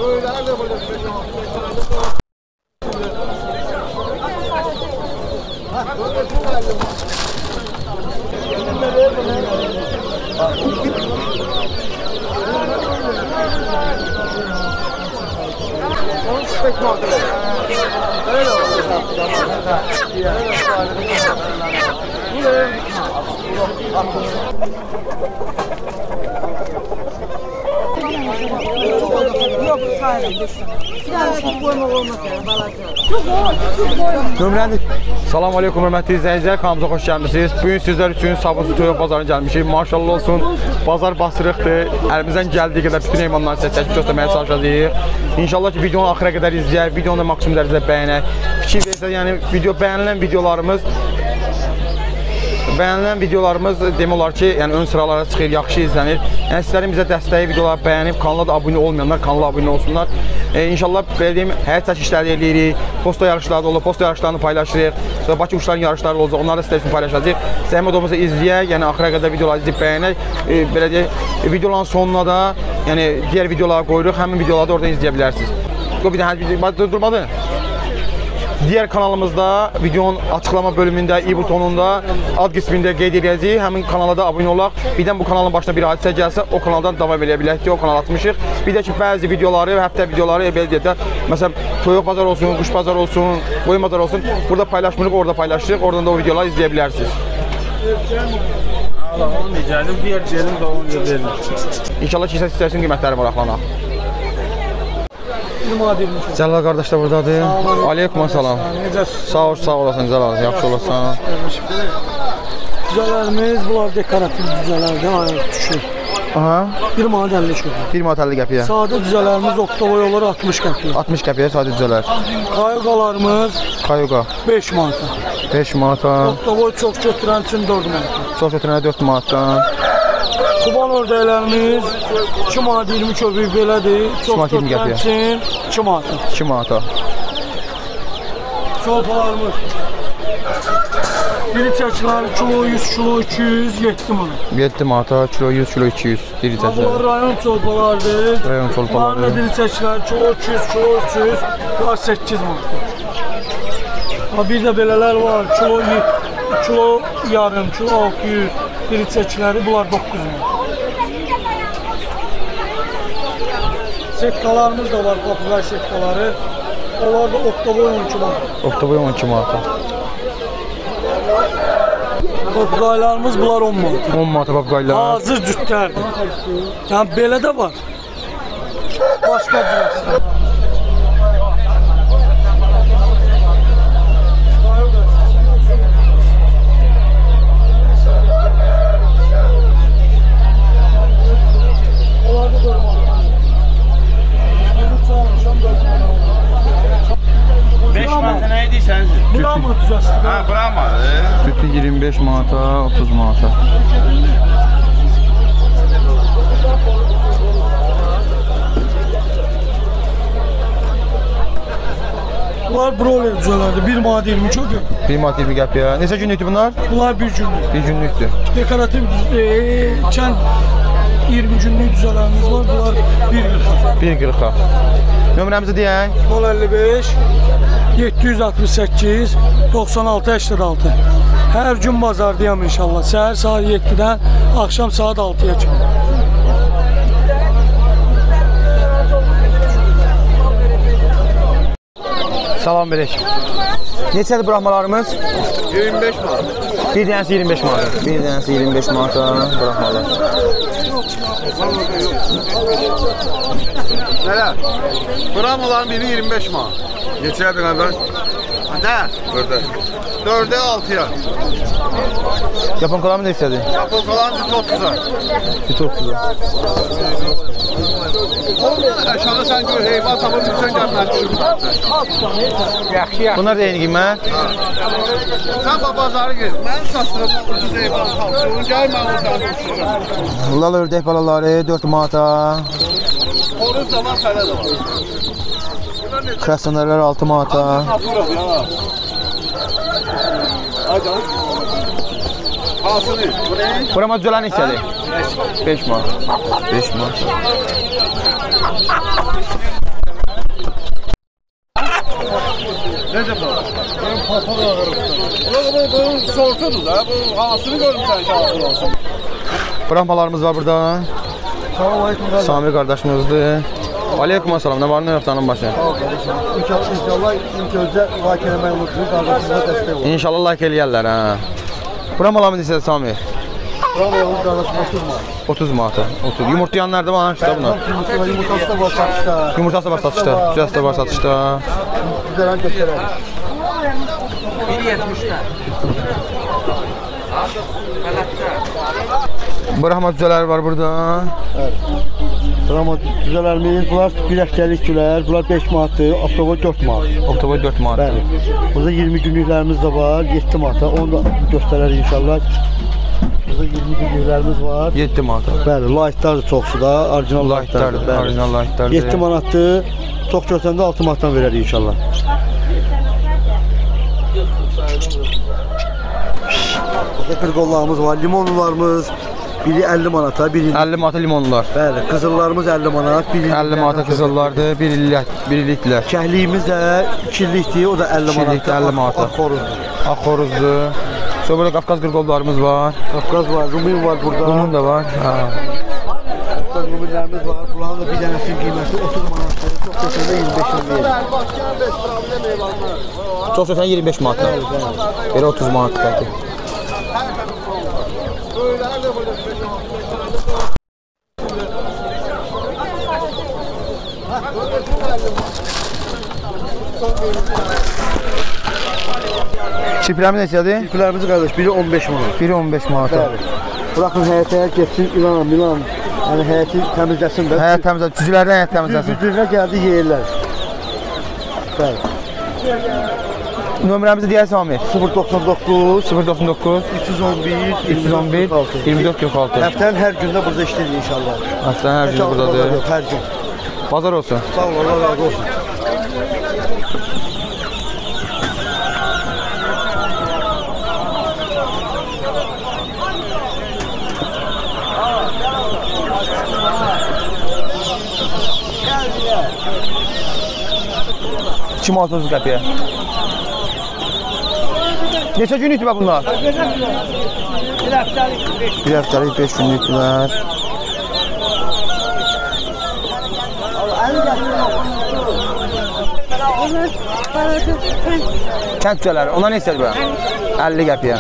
Salam aleykum hörmətli izləyicilər, kanalımıza xoş gəlmişsiniz. Bugün sizlər üçün Sabunçu Toyuq bazarına gəlmişik. Maşallah olsun, bazar basırıqdır. Əlimizdən gəldiyi qədər bütün heyvanları sizə çəkib göstərməyə çalışacağıq. İnşallah ki, videonu axıra qədər izləyək, videonu da maksimum dərəcədə bəyənək. Fikir versək, yəni bəyənilən videolarımız demək olar ki, yəni ön sıralara çıxır, yaxşı izlənir. Yəni sizlərin bizə dəstəyi videoları bəyənib, kanala da abunə olmayanlar kanala abunə olsunlar. İnşallah belə deyim, həyat çəkişləri eləyirik, posta yarışları da olur, posta yarışlarını paylaşırıq. Sonra Bakı uçların yarışları olacaq, onları da sizlər üçün paylaşacağıq. Zəhmət olmasa izləyək, yəni axıra qədər videoları izləyib bəyənək. Belə deyək, videoların sonuna da yəni digər videoları qoyuruq, həmin videoları da oradan izləyə bilərsiniz. Bir dənə durmadı. Digər kanalımızda videonun açıqlama bölümündə, i-butonunda, ad qismində qeyd edəcəyik. Həmin kanala da abunə olaq. Birdən bu kanalın başına bir hadisə gəlsə, o kanaldan davam edə bilək ki, o kanal atmışıq. Bir də ki, bəzi videoları, həftə videoları, belə deyək də, məsələn, toyuq bazar olsun, quş bazar olsun, qoyun bazar olsun, burada paylaşmırıq, orada paylaşırıq. Oradan da o videoları izləyə bilərsiniz. Allah, onu diyəcəydim, digər yerim də onu verir. İnşallah ki, sizlərin qiymətləri maraqlanaq. Cəlal qardaş da buradadır. Aleykum salam. Sağ olasın Cəlal, yaxşı olasan. Düzələrimiz, bunlar dekorativ düzələrdir, ayaq düşür. Aha. 1 manat 50 qəpiyə. 1 manat 50 qəpiyə. Sadə düzələrimiz oktavoy olur 60 qəpiyə. 60 qəpiyə sadə düzələr. Kayuqalarımız Kayuqa 5 manata. 5 manata. Oktavoy çox götürən üçün 4 manata. Çox götürənə 4 manatdan. Kuban ördəklərimiz 2 manat 20 köpük belədir. Çox götürən üçün 2 manata. 2 manata. Çolpalarımız diri çəkilər kilo 100, kilo 200, 7 manat. 7 manata, kilo 100, kilo 200 diri çəkilər. Bunlar rayon çolpalardır. Rayon çolpaları. Bunlar diri çəkilər kilo 200, kilo 300, bunlar 8 manat. Bir də belələr var, kilo yarım, kilo 600 diri çəkiləri, bunlar 9 manat. Setkalarımız da var, popular setkaları. Onlar da oktavoy 12 manat. Oktavoy 12 manata. Popqaylarımız bunlar 10 manat. 10 manata popqaylar. Hazır cütlərdir. Yəni belə də var. Başqa cütlər. Bura mı tutacaqsın? Ha, bura mı? Sütü 25 manata, 30 manata. Bunlar broiler düzələrdir. 1 manat 20 köpük. 1 manat 20 qəpiyə. Neçə günlükdür bunlar? Bunlar 1 günlük. 1 günlükdür. Dekorativ kənd 20 günlük düzələrimiz var. Bunlar 1.40. 1.40. Nömrəmizi deyək. 055 768 96 86. Hər gün bazardayam inşallah. Səhər saat 7-dən axşam saat 6-ya kimi. Salam verək. Neçədir buraxmalarımız? 25 manat. Bir dənəsi 25 manat. Bir dənəsi 25 manata buraxmalar. Nələ? Buraxmaların biri 25 manat. Neçədir qardaş? Nə? 4-ə 6-ya. Yaponkalarımız neçədir? Yaponkaların cüt 30-a. Cüt 30-a. Aşağıda sən gör, heyvan tapır, sən gəlməni düşürmən. Bunlar da eyni qiymət. Sən bazarı gez. Mən satırım, ucuz heyvan tapır. Gəl, mən oradan düşürürüm. Lal ördək balaları 4 manata. Onun zaman sənə də var. Krasnarlar 6 manata. Tapırıq ya. Hadi. Hasılı. Bu ne? Burama düzələn neçədir? 5 manat. 5 manat. Bu sortudur da. Bu hansını görmüşsən ki ağır olsun. Brahmalarımız var burada. Salam aleyküm qardaş. Sami qardaşımızdır. Aleyküm assalam. Nə var, nə yox canım başı? İnşallah ilk önce like eləməyi unutmayın, qardaşınıza dəstək olun. İnşallah like eləyərlər, hə. Brahmalarımı desədə Sami? Bravo yavuz qardaşım 30 manata. 30. Yumurtlayanlar da var hansı bunlar? Yumurtası da var satışda. Yumurtası var satışda, cüzəsi də var satışda. Güzələn göstərək. 1.70'də. Brahma cüzələri var burada. Evet. Brahma cüzələrimiz, bunlar bir həftəlik gülər, bunlar 5 manatdır, oktober 4 manat. Oktober 4 manat. Bəli. Burada 20 günlüklərimiz də var, 7 manata. Onu da göstərərik inşallah. Burada 20 günlüklərimiz var. 7 manat. Bəli, lightlar çoxsu da, orijinal lightlardır. Orijinal lightlardır. 7 manatdır. Çox görsəndə 6 manatdan verərik inşallah. Burada qırqollarımız var, limonlularımız. Biri 50 manata, biri 50 manata limonlar. bəli, qızıllarımız 50 manat, biri 50 manata qızıllardır, 1 illiklər. Kəhliyimiz də 2 illikdir, o da 50 manat. 2 illikdir, 50 manata. Xoruzdur. Ağ xoruzdur. Sonra burada Qafqaz qırqollarımız var. Qafqaz var, Rumun var burada. Bunun da var. Ha. Qafqaz Rumunlarımız var. Bunların da bir dənəsinin qiyməti 30 manatdır. Çox götürdə 25 manat. Çox söyləyən 25 manat. Belə 30 manat bəlkə. Çipirəmi neçədir? Çiplərimiz qardaş, biri 15 manat. Biri 15 manata. Bəli. Buraxın həyətə getsin, ilan. Yəni həyəti təmizləsin də. Həyət təmizləsin, cüzülərdən həyət təmizləsin. Düzünə gəldi yeyirlər. Bəli. Nömrəmizi deyək Sami. 099 099 311 311 2446. Həftənin hər gündə burada işləyirik inşallah. Həftənin hər günü buradadır. Hər gün. Bazar olsun. Sağ ol, Allah razı olsun. Kim 30 qəpiyə? Neçə gün itibə bunlar? Bir həftəlik 5 günlükdülər. Kənd cüzələri, ona ne istədir bə? 50 qəpiyə.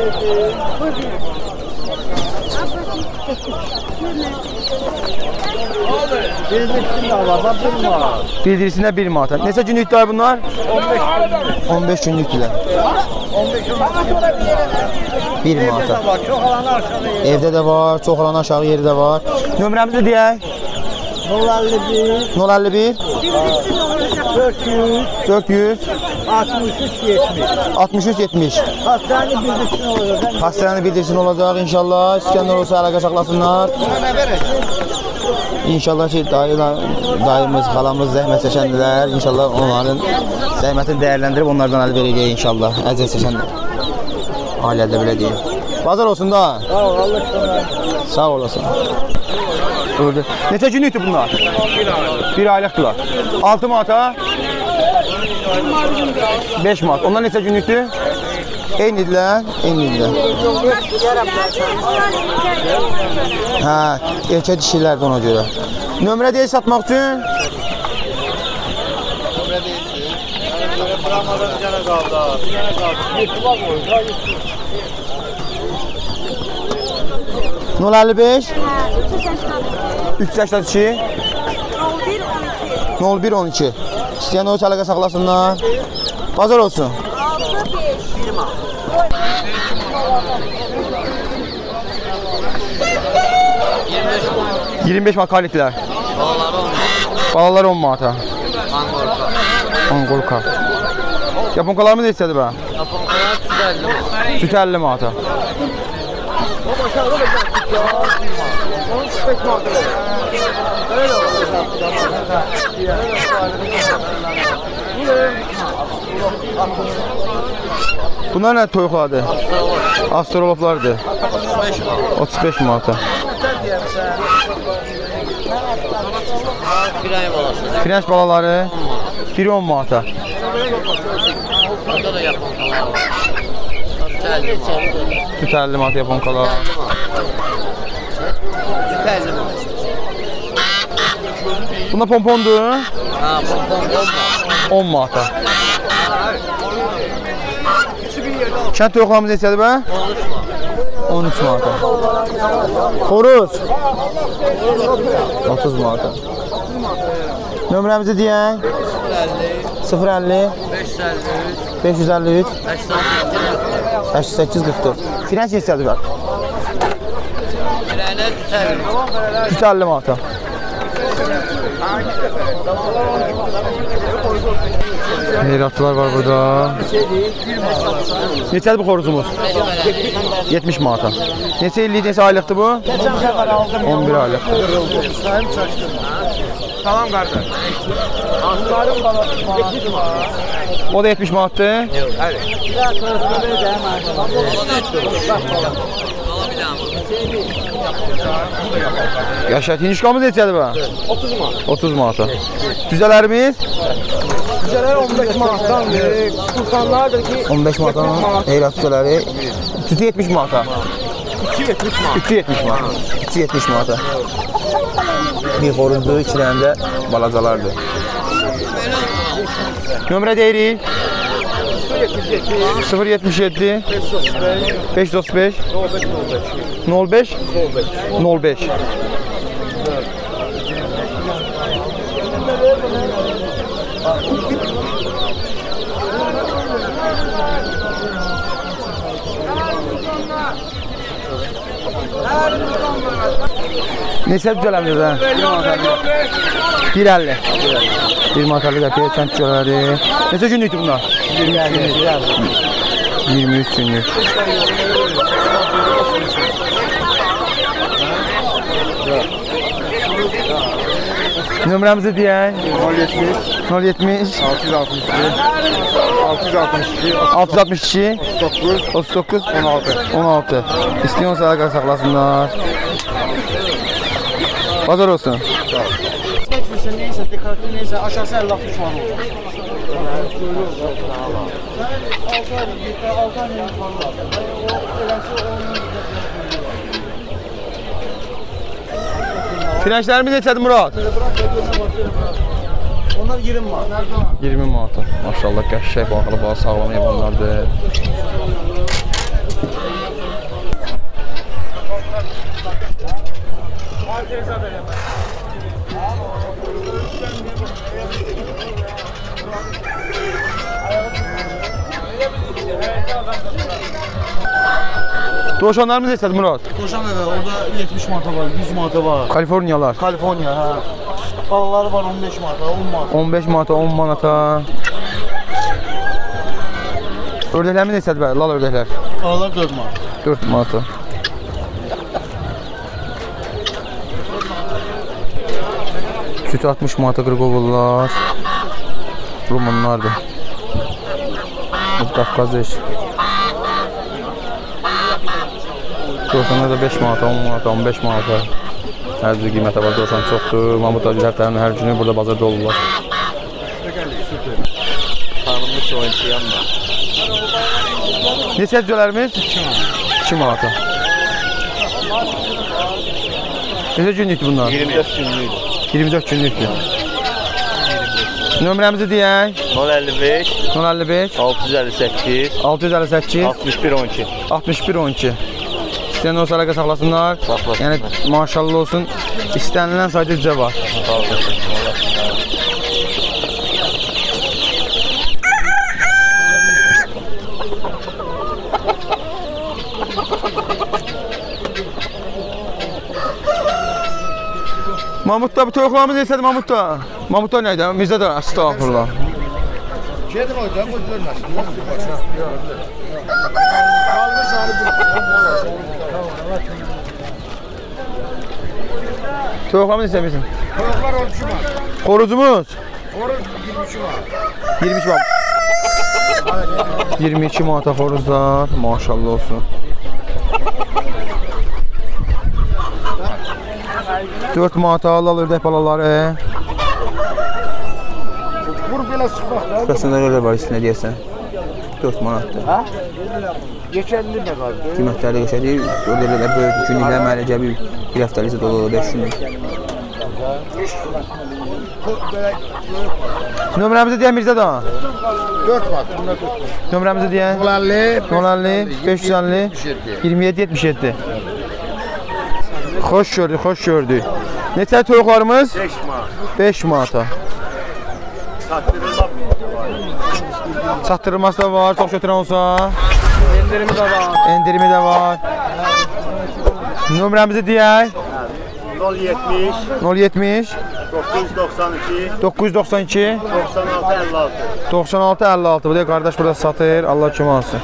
Bildirisində 1 manat. Neçə günlükdür bunlar? 15 günlükdülər. 1 manat. Evdə də var, çox alanı aşağı yeri də var. Nömrəmizi deyək. 051 400 63 70. Hastanə bildirsin olacaq inşallah. İstəyənlər olsa əlaqə saxlasınlar. İnşallah ki, dayımız, xalamız zəhmət çəkəndilər. İnşallah onların zəhmətini dəyərləndirib onlardan əl verəcək inşallah. Əziyyət çəkən ailədə belə deyil. Bazar olsun da. Sağ olasın. Öldü. Neçə günlükdür bunlar? 1 aylıqdırlar. 6 manata? 5 manat. Onlar neçə günlükdür? Eynidirlər. Eynidirlər. Hə, erkək dişilərdir ona görə. Nömrə deyil satmaq üçün? Nömrə deyilsin. Brahmadan bir dənə qaldı. Bir dənə qaldı. 055 382 01 12. İstəyən o əlaqə saxlasınlar. Bazar olsun. 25 manat kalitlər. Balalar 10 manata. Angolka. Yaponkalarımız ne istədir bə? Yaponkalar Süt 50 manata. Bunlar ne toyuqlardır? Astroloplardır. 35 manata. Frenç balası. Frenç balaları biri 10 manata. Orada da yaponkalar var. Süt 50 manat yaponkalar. Süt 50 manat. Bunda pompondur. Ha, pompon 10 manata. Kənd toyuqlarımız neçədir bə? 13 manata. Xoruz 30 manata. Nömrəmizi deyək. 050 553 88 44. Finans neçədir bə? Süt 50 manata. Heyratlar var burada. Neçədir bu xoruzumuz? 70 manata. Neçə illik, neçə aylıqdır bu? 11 aylıq. Salam qardaş. O da 70 manatdır. Yaşat, hinişkamız neçədir bu? 30 manat. 30 manata. Düzələrimiz? Güzələr 15 manatdan Sultanlardır ki 15 manata. Heyrat düzələri. Tütü 70 manata. 270 manat. 370 manata. 370 manata. Bir xoruzdur, iki dənə də balacalardır. Nömrə deyirik. 077 535 05 05. Neçə düzələmdir də? 1.50. 1 manatlı qəpiyə kənd düzələri. Neçə günlükdür bunlar? 23 günlük. Nömrəmizi deyək. 070 662 39 16. İstəyən səhər saxlasınlar. Bazar olsun. Neyse, dikkatli neyse aşağısı 50-60 manat olacaq. Frençlərimiz neçədir Murad? Onlar 20 manat. 20 manata. Maşallah qəşəng baxılı balı sağlam heyvanlardır. Dovşanlarımız neçədir Murad? Koşan orada 70 manata var, 100 manata var. Kaliforniyalar. Kaliforniya, hə. Balaları var 15 manata, 10 manata. 15 manata, 10 manata. Ördəklərimiz neçədir bə? Lal ördəklər. Balalar 4 manat. 4 manata. Sütü 60 manata qırqovullar. Rumunlardır. Bu Qafqazdır. Dovşanlar da 5 manata, 10 manata, 15 manata. Hər cür qiymətə var, dovşan çoxdur. Mahmud abilər tərəfindən hər günü burada bazarda olurlar. Tanınmış oyuncuyam da. Neçə cücələrimiz? 2 manata. Neçə günlükdür bunlar? 24 günlük. 24 günlükdür. Nömrəmizi deyək. 055 055 658 658 61 12. 61 12. İstəyən olsa əlaqə saxlasınlar. Saxlasınlar. Yəni maşallah olsun. İstənilən sayda cücə var. Sağ olun. Mahmud da bu toyuqlarımız neçədir Mahmud da? Mahmud da nəydə? Mirzə də əstağfurullah. Gedim hocam, bu görməsin. Toyuqlarımız neçə misin? Toyuqlar 12 manat. Xoruzumuz? Xoruz 22 manat. 22 manat. 22 manata xoruzlar. Maşallah olsun. 4 manata lal ördək balaları. Vur belə sıxmaq. Şurasında öyle var, üstüne deyəsən. 4 manatdır. Ha? Geçerli mi qaldı? Qiymətləri qəşəngdir. Ödələr böyük günlüklər məlicə bir həftəlik isə dolu 5 günlük. Nömrəmizi deyən Mirzə da. 4 bak. Nömrəmizi deyən 050 550 27 77. Xoş gördük, xoş gördük. Neçə toyuqlarımız? 5 manata. Çatdırılması da var, çox götürən olsa. Endirimi də var. Nömrəmizi deyək. 070 992 96 56. Bu da qardaş burada satır. Allah kim alsın.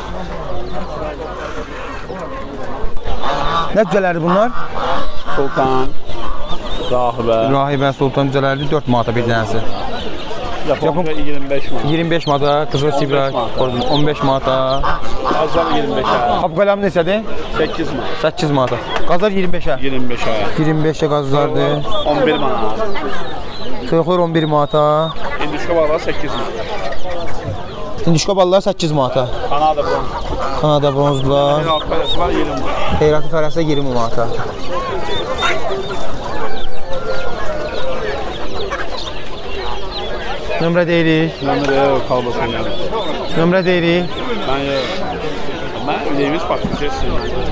Nə cüzələrdir bunlar? Sultan, Rahibə. Rahibə, Sultan cüzələrdir 4 manata bir dənəsi. Yapon 25 manat. 25 manata, Qızıl Sibrak 15 manata. Azam 25'ə. Qapqalam neçədir? 8 manat. 8 manata. Qazlar 25-ə. 25'ə. 25-ə qazlardır. 11 manat. Toyuqlar 11 manata. İndişka bağlar 8 manat. İndişka ballar 8 manata. Kanada bronz. Kanada bronzlar. Alt parası var 20 manat. Xeyratlı fərəsə 20 manata. Nömrə deyirik. Nömrə kalbasın yani. Nömrə deyirik. Ben ödeyimiz farklı kesin.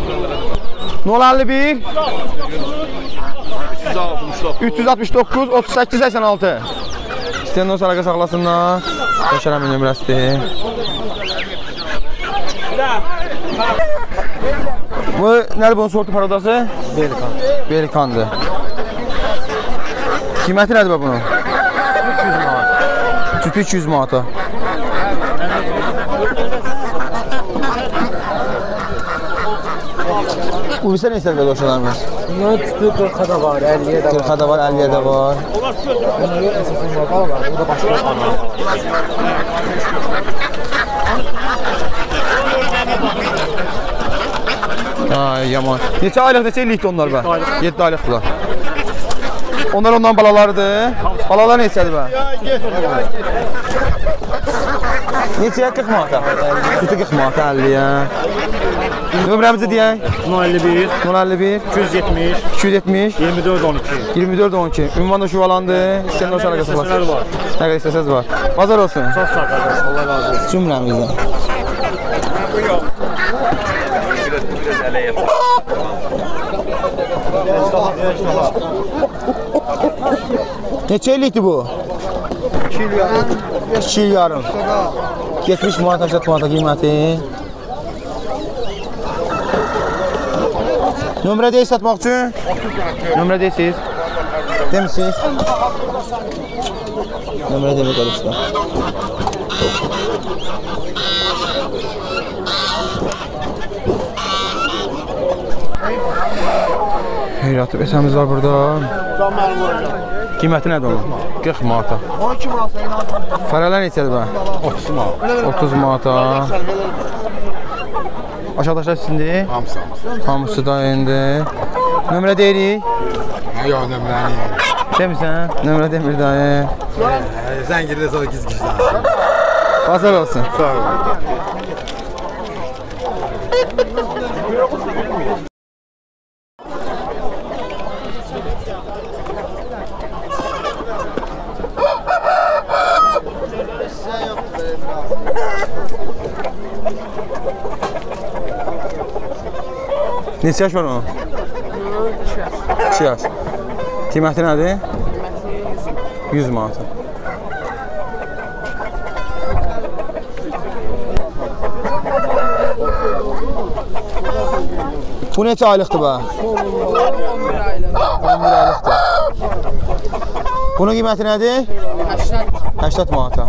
051 369. 369 38 86. İstəyən olsa əlaqə saxlasınlar. Yaşaramın nömrəsidir. Bu nədir bunun sortu parodası? Belikan. Belikandır. Qiyməti nədir bunun? 300 manat. Cütü 200 manata. Bu bizə nə istədir doşalarımız? Bunların tütü 40'a da var, 50'ye de var. 40'a da var, 50'ye de var. Bunları esasında var. Burada başka kanal var. Ay yaman. Neçə aylıq, neçə illikdir onlar bə? 7 aylıqdırlar. Onlar ondan balalardır. Balalar neçədir bə? Neçəyə 40 manata? Sütü 40 manata 50'yə. Nömrəmizi deyək. 051, 051 270, 270 24 12. 24 12. Ünvan da şuvalandı. İstəyən olsa əlaqə saxlasın. var. Nə qədər istəsəz var. Bazar olsun. Çok sağ kardeş, Allah razı olsun. Cümləmizdən. Neçə illikdir bu? 2 il yarım. 70 manat, 80 manata qiyməti. Nömrə deyil satmaq üçün? Nömrə deyilsiniz? Demişsiniz? Nömrə demək qarışda. Heyratı besəmiz var burada. Qiyməti nədir onun? 40 manata. 12 manat. Fərələr neçədir bə? 30 manat. 30 manata. Aşağıdaşlar sizindir? Hamısı. Hamısı da indi. Nömrə deyirik? Yox, nömrəni. Demirsən? Nömrə demir dayı. Sən girdə sonra giz-gizdən. Bazar olsun. Sağ ol. Neçə yaş var onun? 2 yaş. Qiyməti nədir? 100 manat. Bu neçə aylıqdır bə? 11 aylıqdır. Bunun qiyməti nədir? 80 manata.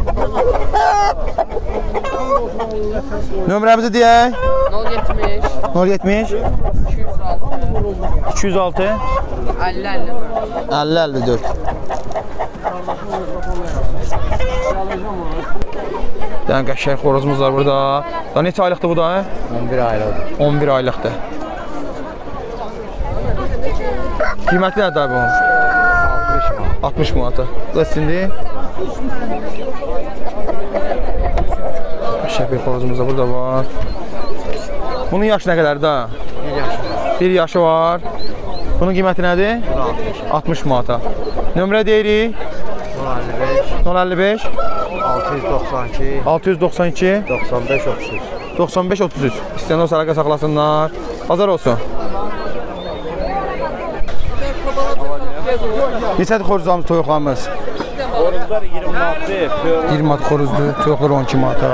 Nömrəmizi deyək. 070 206 50 50 54. Yəni qəşəng xorozumuz var burada. Da neçə aylıqdır bu da? 11 ayrıldı. 11 aylıqdır. Qiyməti nədir bu? 60 manata. Bəs indi Şəpik xoruzumuz da burada var. Bunun yaşı nə qədər da? 1 yaşı var. Bunun qiyməti nədir? 60 manata. Nömrə deyirik? 055 692 95 33. İstəyən olsa əlaqə saxlasınlar. Bazar olsun. Neçədir xoruzlarımız, toyuqlarımız? Xoruzlar 20 manatdır. 20 manat xoruzdur, toyuqlar 12 manata.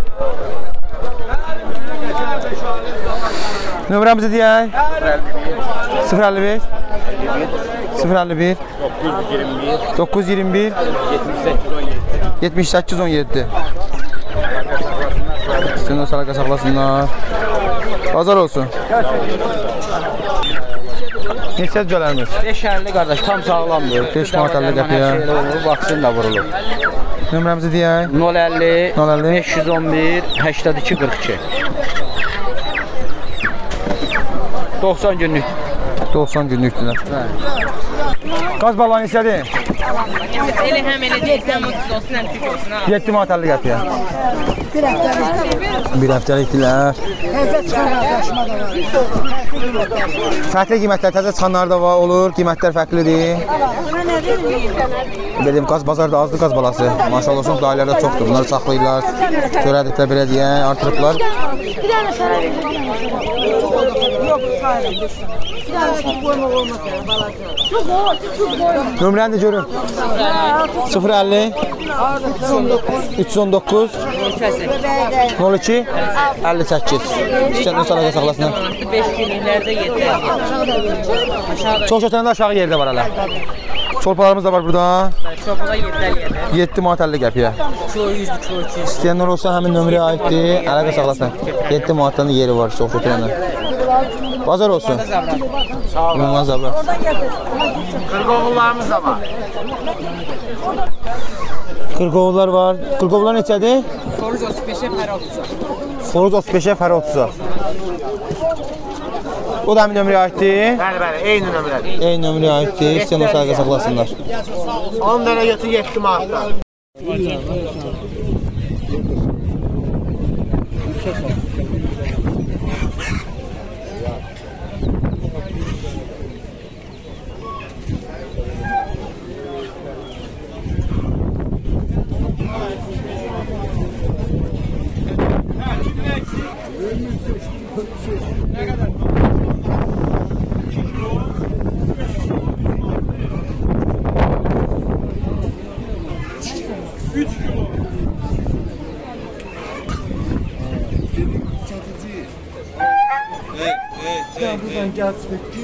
Nömrəmizi deyək? 055 051 921 78 17. İstəyən olsa əlaqə saxlasınlar. Bazar olsun. Neçə cücələrimiz? 550 qardaş, tam sağlamdır. 5 manat 50 qəpiyə. Vaksin da vurulur. Nömrəmizi deyək? 050 050 511 82 42. 90 günlük. 90 günlükdülər. Qaz balığı neçədir? Elə həm elə deyilsən, mutlu olsun, həm tük olsun. 7 manat 50 qəpiyə. Bir həftəlikdirlər. Fərqli qiymətlər, təzə çıxanlar da var, olur, qiymətlər fərqlidir. Dedim, qaz bazarda azdır qaz balası. Maşallah olsun, dairələrdə çoxdur. Bunları saxlayırlar, törədiklər belə deyən, artırıblar. Bir dənə sana yox, sayırım. Bir dənə çox qoymaq olmaz ya, balası. Çox qoyma. Nömrəni də görün. 050 319 02 58. İstəyən olsa əlaqə saxlasınlar. 5 günlüklərdə yetər. Çox götürəndə aşağı yerdə var hələ. Çolpalarımız da var burada. Çoxluğa yetər yerdə. 7 manat 50 qəpiyə. Kilo 100, kilo 200. İstəyənlər olsa həmin nömrəyə aiddir. Əlaqə saxlasın. 7 manatdan da yeri var çox götürəndə. Bazar olsun. Sağ olun. Ünvan zabra. Qırqovullarımız da var. Qırqovullar var. Qırqovullar neçədir? Xoruz 35-ə, pərə 30-a. Xoruz 35-ə, pərə 30-a. O da həmin nömrəyə aiddir. Bəli, eyni nömrədir. Eyni nömrəyə aiddir. İstəyən olsa əlaqə saxlasınlar. 10 dənə götür 7 manatdan. Buradan gəldik ki,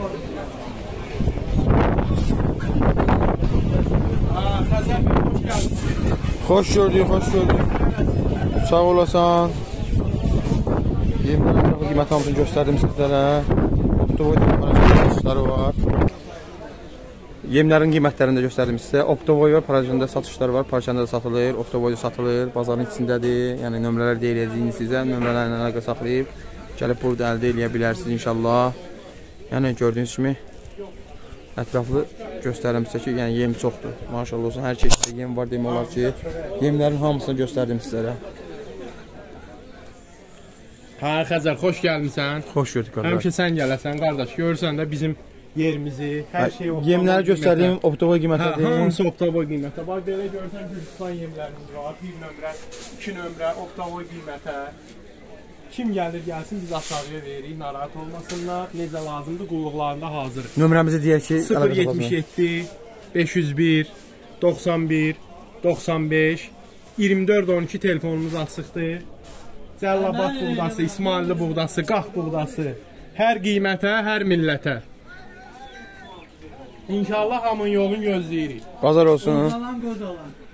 Xoş gördük, xoş gördük. Sağ olasan. Yemlərin ətrafı qiymət hamısını göstərdim sizlərə. Optovoy satışları var. Yemlərin qiymətlərini də göstərdim sizə. Optovoy var, parajanda satışları var. Parajanda da satılır, Optovoy da satılır. Bazarın içindədir. Yəni nömrələr deyiləcəyini sizə, nömrələrlə əlaqə saxlayıb gəlib burada əldə edə bilərsiniz inşallah. Yəni gördüyünüz kimi ətraflı göstərim sizə ki, yəni yem çoxdur. Maşallah olsun, hər çeşiddə yem var demək olar ki, yemlərin hamısını göstərdim sizlərə. Hə, Xəzər, xoş gəlmisən. Xoş gördük qardaş. Həmişə sən gələsən, qardaş. Görürsən də bizim yerimizi, hər şey yemləri göstərdiyim Optovoy qiymətədir. Hamısı Optovoy qiymətə. Bax, belə görürsən, Gürcistan yemlərimiz var. 1 nömrə, 2 nömrə, Optovoy qiymətə. Kim gəlir, gəlsin, biz aşağıya veririk, narahat olmasınlar. Necə lazımdır, qulluqlarında hazırıq. Nömrəmizi deyək ki, 077 501 91 95 24 12 telefonumuz açıqdır. Cəllabad buğdası, İsmailli buğdası, Qax buğdası. Hər qiymətə, hər millətə. İnşallah hamın yolun gözləyirik. Bazar olsun. Qalan qoz olan.